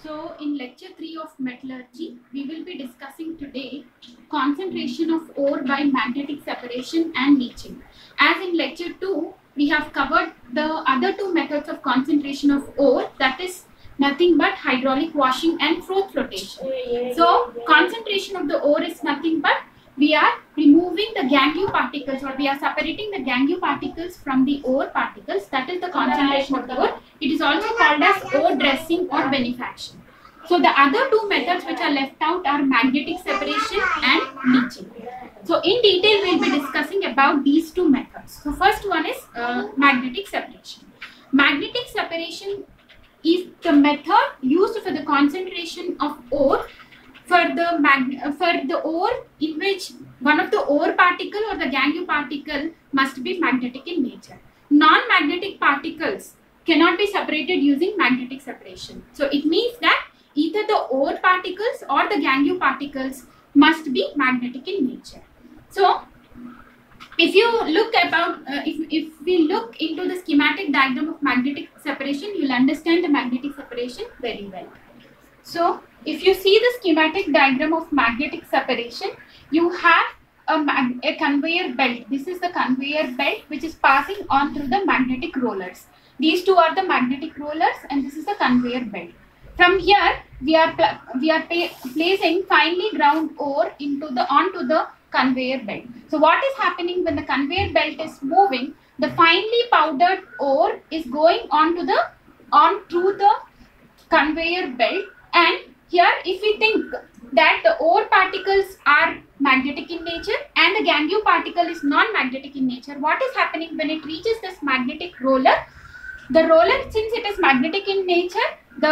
So in lecture 3 of metallurgy, we will be discussing today concentration of ore by magnetic separation and leaching. As in lecture 2, we have covered the other two methods of concentration of ore, that is nothing but hydraulic washing and froth flotation. So concentration of the ore is nothing but we are removing the gangue particles, or we are separating the gangue particles from the ore particles. That is the concentration of the ore. It is also called as ore dressing or benefaction. So the other two methods which are left out are magnetic separation and leaching. So in detail we will be discussing about these two methods. So first one is magnetic separation. Magnetic separation is the method used for the concentration of ore for the ore in which one of the ore particle or the gangue particle must be magnetic in nature. Non-magnetic particles cannot be separated using magnetic separation. So it means that either the ore particles or the gangue particles must be magnetic in nature. So if you look about if we look into the schematic diagram of magnetic separation, you will understand the magnetic separation very well. So if you see the schematic diagram of magnetic separation, you have a conveyor belt. This is the conveyor belt which is passing on through the magnetic rollers. These two are the magnetic rollers and this is the conveyor belt. From here we are placing finely ground ore onto the conveyor belt. So what is happening when the conveyor belt is moving? The finely powdered ore is going through the conveyor belt, and here if we think that the ore particles are magnetic in nature and the gangue particle is non-magnetic in nature, what is happening when it reaches this magnetic roller? The roller, since it is magnetic in nature,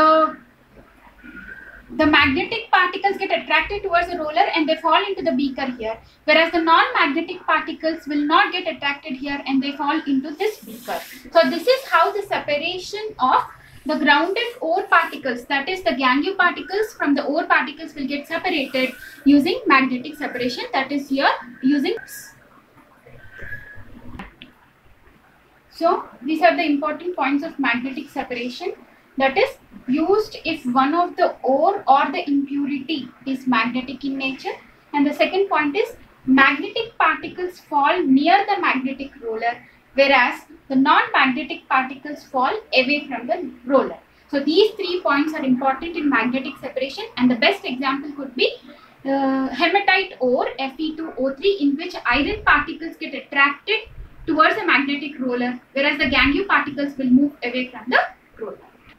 the magnetic particles get attracted towards the roller and they fall into the beaker here, whereas the non-magnetic particles will not get attracted here and they fall into this beaker. So this is how the separation of the grounded ore particles, that is the gangue particles from the ore particles, will get separated using magnetic separation, that is here using. So these are the important points of magnetic separation, that is used if one of the ore or the impurity is magnetic in nature, and the second point is magnetic particles fall near the magnetic roller, whereas the non-magnetic particles fall away from the roller. So these 3 points are important in magnetic separation, and the best example could be hematite ore Fe2O3, in which iron particles get attracted towards the magnetic roller, whereas the gangue particles will move away from the roller.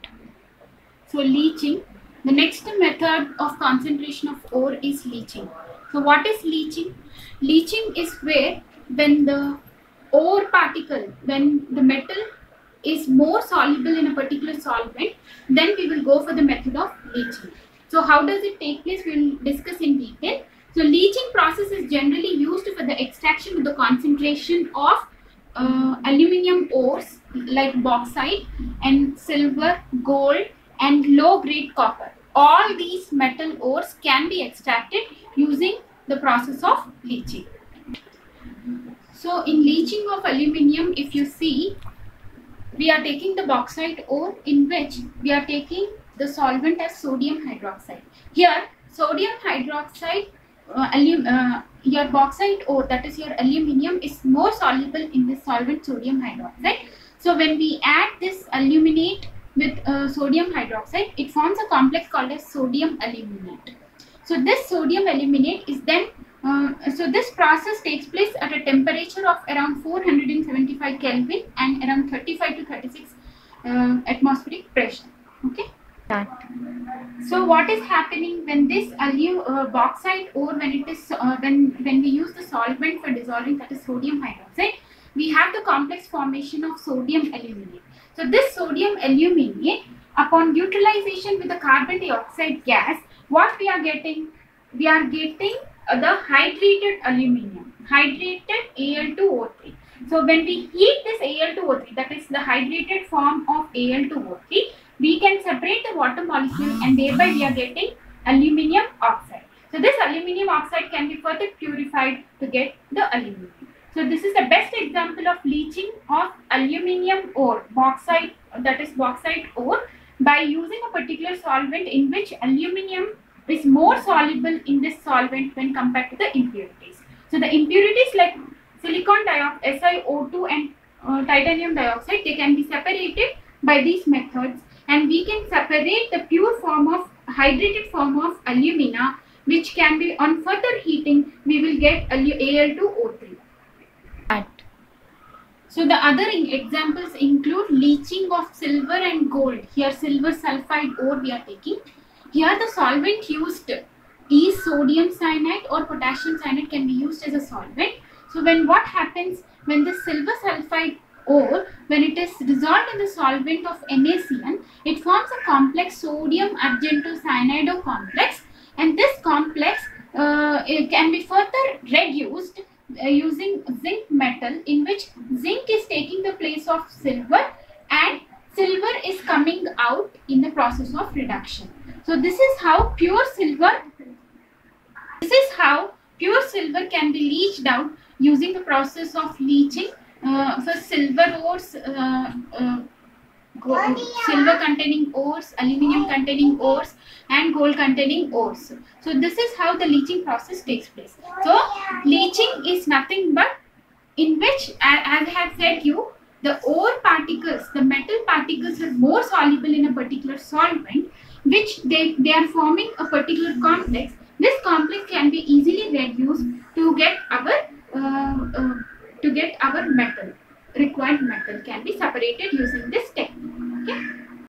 So leaching, the next method of concentration of ore is leaching. So what is leaching? Leaching is where when the ore particle, when the metal is more soluble in a particular solvent, then we will go for the method of leaching. So how does it take place? We will discuss in detail. So leaching process is generally used for the extraction of the concentration of aluminium ores like bauxite and silver, gold and low grade copper. All these metal ores can be extracted using the process of leaching. So in leaching of aluminium, if you see, we are taking the bauxite ore in which we are taking the solvent as sodium hydroxide. Here sodium hydroxide, your bauxite ore, that is your aluminium, is more soluble in this solvent sodium hydroxide. So when we add this aluminate with sodium hydroxide, it forms a complex called as sodium aluminate. So this sodium aluminate is then so this process takes place at a temperature of around 475 Kelvin and around 35 to 36 atmospheric pressure. Okay. So what is happening when this bauxite ore, when it is when we use the solvent for dissolving, that is sodium hydroxide, we have the complex formation of sodium aluminate. So this sodium aluminate, upon neutralization with the carbon dioxide gas, what we are getting? We are getting the hydrated aluminium, hydrated Al2O3. So when we heat this Al2O3, that is the hydrated form of Al2O3, we can separate the water molecule and thereby we are getting aluminium oxide. So this aluminium oxide can be further purified to get the aluminium. So this is the best example of leaching of aluminium ore, bauxite, that is bauxite ore, by using a particular solvent in which aluminum is more soluble in this solvent when compared to the impurities. So the impurities like silicon dioxide, SiO2 and titanium dioxide, they can be separated by these methods, and we can separate the pure form of hydrated form of alumina, which can be on further heating we will get Al2O3. So the other examples include leaching of silver and gold. Here silver sulfide ore we are taking. Here the solvent used is sodium cyanide or potassium cyanide can be used as a solvent. So when what happens when the silver sulfide ore, when it is dissolved in the solvent of NaCN, it forms a complex sodium argentocyanide complex, and this complex it can be further reduced using zinc metal, in which zinc is taking the place of silver and silver is coming out in the process of reduction. So this is how pure silver can be leached out using the process of leaching for silver ores, silver containing ores, aluminium containing ores and gold containing ores. So this is how the leaching process takes place. So leaching is nothing but in which, as I have said you, the ore particles, the metal particles are more soluble in a particular solvent, which they are forming a particular complex. This complex can be easily reduced to get our metal, required metal can be separated using this technique. Okay.